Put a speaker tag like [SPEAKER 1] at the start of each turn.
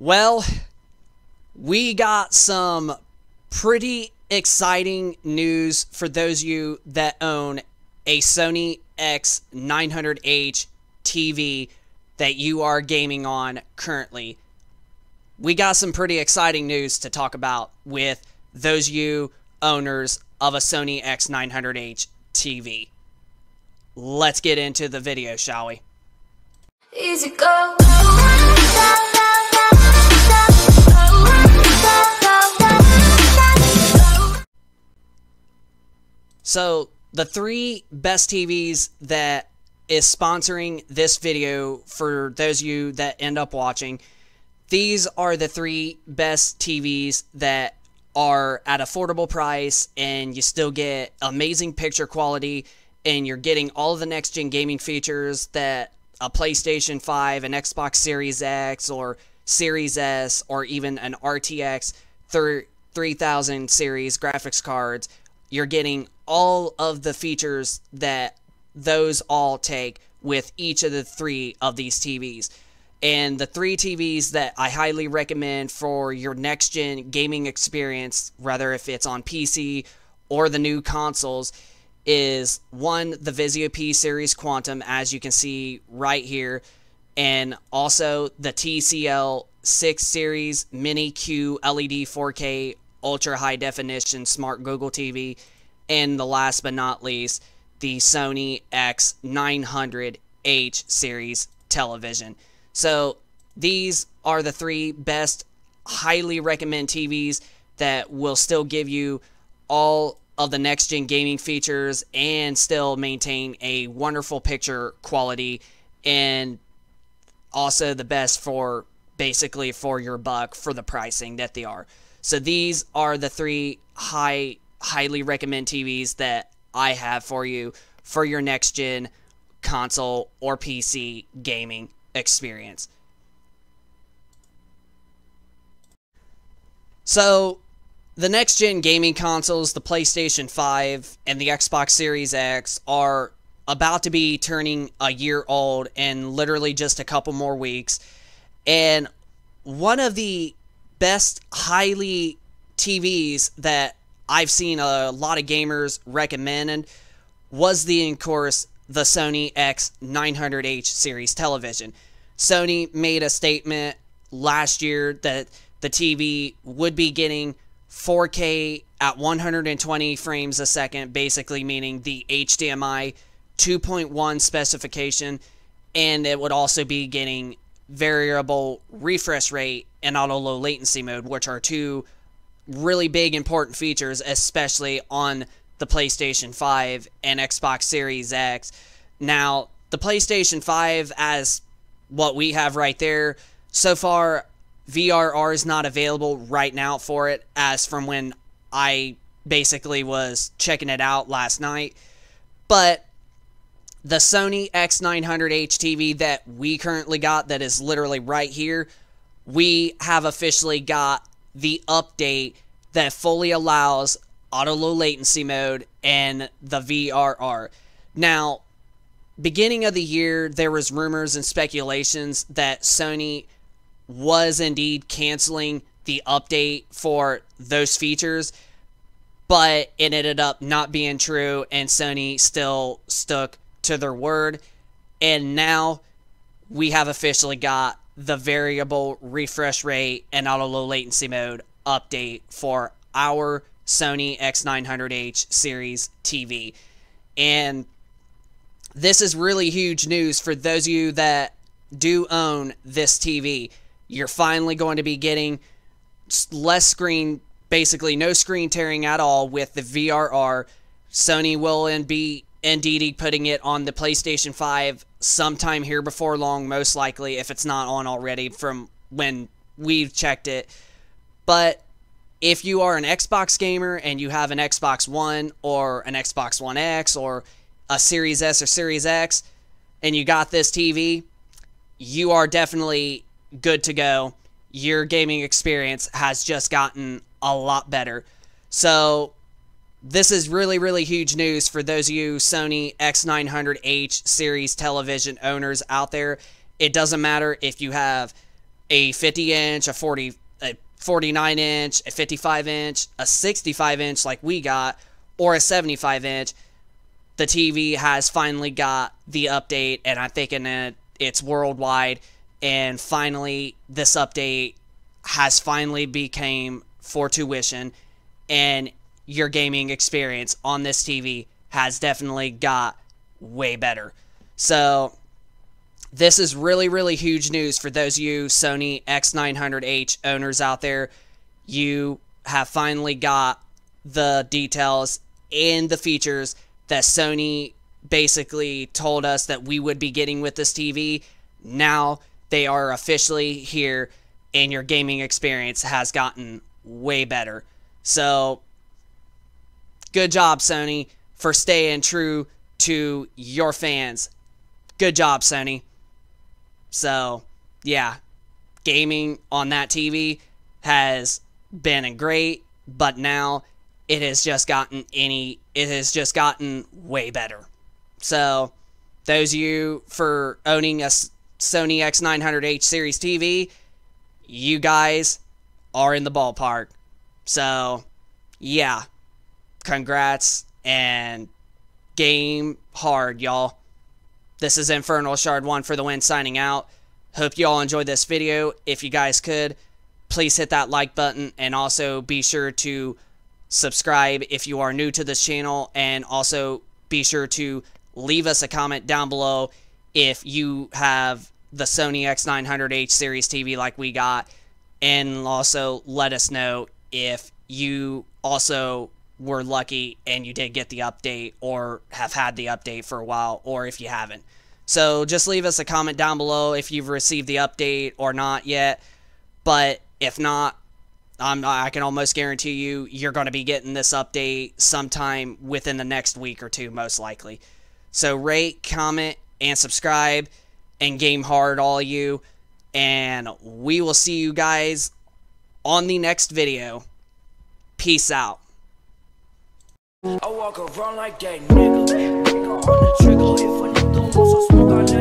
[SPEAKER 1] Well, we got some pretty exciting news for those of you that own a Sony X900H TV that you are gaming on currently. We got some pretty exciting news to talk about with those of you owners of a Sony X900H TV. Let's get into the video, shall we? Easy go. So, the three best TVs that is sponsoring this video for those of you that end up watching, these are the three best TVs that are at affordable price and you still get amazing picture quality and you're getting all of the next-gen gaming features that a PlayStation 5, an Xbox Series X or Series S, or even an RTX 3000 series graphics cards. You're getting all of the features that those all take with each of the three of these TVs. And the three TVs that I highly recommend for your next-gen gaming experience, whether if it's on PC or the new consoles, is one, the Vizio P-Series Quantum, as you can see right here, and also the TCL 6 Series Mini Q LED 4K Ultra High Definition Smart Google TV, and the last but not least, the Sony X900H Series television. So these are the three best, highly recommend TVs that will still give you all of the next-gen gaming features and still maintain a wonderful picture quality, and also the best for basically for your buck for the pricing that they are. So these are the three highly recommend TVs that I have for you for your next-gen console or PC gaming experience. So the next-gen gaming consoles, the PlayStation 5 and the Xbox Series X, are about to be turning a year old in literally just a couple more weeks. And one of the best highly TVs that I've seen a lot of gamers recommend was of course, the Sony X900H series television. Sony made a statement last year that the TV would be getting 4K at 120 frames a second, basically meaning the HDMI 2.1 specification, and it would also be getting variable refresh rate and auto low latency mode, which are two really big important features, especially on the PlayStation 5 and Xbox Series X. Now, the PlayStation 5, as what we have right there, so far VRR is not available right now for it, as from when I basically was checking it out last night. But the Sony X900H TV that we currently got, that is literally right here, we have officially got the update that fully allows auto low latency mode and the VRR. Now, beginning of the year, there was rumors and speculations that Sony was indeed canceling the update for those features, but it ended up not being true, and Sony still stuck to their word. And now we have officially got the variable refresh rate and auto low latency mode update for our Sony X900H series TV. And this is really huge news for those of you that do own this TV. You're finally going to be getting less screen, basically no screen tearing at all with the VRR. Sony will be indeed putting it on the PlayStation 5 sometime here before long, most likely, if it's not on already from when we've checked it. But if you are an Xbox gamer and you have an Xbox One or an Xbox One X or a Series S or Series X and you got this TV, you are definitely good to go. Your gaming experience has just gotten a lot better. So this is really, really huge news for those of you Sony X900H series television owners out there. It doesn't matter if you have a 50-inch, a 49-inch, a 55-inch, a 65-inch like we got, or a 75-inch, the TV has finally got the update, and I'm thinking that it's worldwide, and finally this update has finally became for tuition, and your gaming experience on this TV has definitely got way better. So this is really, really huge news for those of you Sony X900H owners out there. You have finally got the details and the features that Sony basically told us that we would be getting with this TV. Now they are officially here, and your gaming experience has gotten way better. So good job, Sony, for staying true to your fans. Good job, Sony. So, yeah, gaming on that TV has been great, but now it has just gotten way better. So, those of you for owning a Sony X900H series TV, you guys are in the ballpark. So, yeah, congrats and game hard, y'all. This is Infernal Shard 1 for the win, signing out. Hope you all enjoyed this video. If you guys could, please hit that like button, and also be sure to subscribe if you are new to this channel, and also be sure to leave us a comment down below if you have the Sony X900H series TV like we got, and also let us know if you also were lucky and you did get the update, or have had the update for a while, or if you haven't. So just leave us a comment down below if you've received the update or not yet. But if not, I can almost guarantee you you're going to be getting this update sometime within the next week or two, most likely. So rate, comment, and subscribe, and game hard, all of you. And we will see you guys on the next video. Peace out.
[SPEAKER 2] I walk around like that nigga. Finger on the trigger if a nigga wants some smoke, I